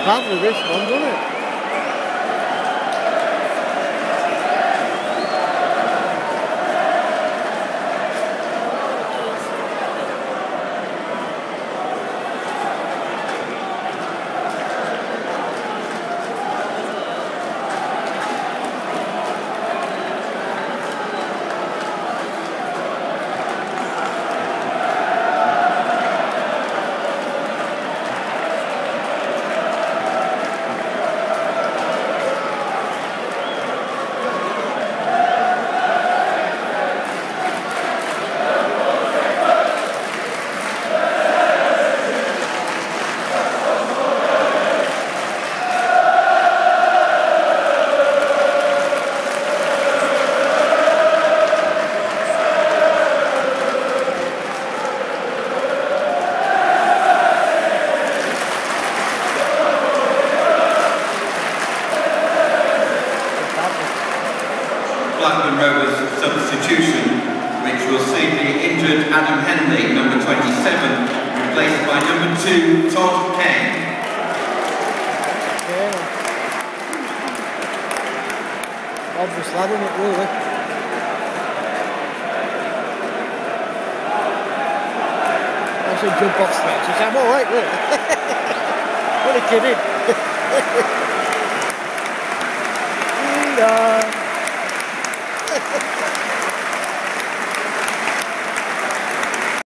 badly, this one, doesn't it? Blackburn Rovers substitution, which will see the injured Adam Henley, number 27, replaced by number 2, Todd Kane. Yeah. Obvious lad, isn't it, really? I should jump off stretches. I'm alright, really. What a kidding.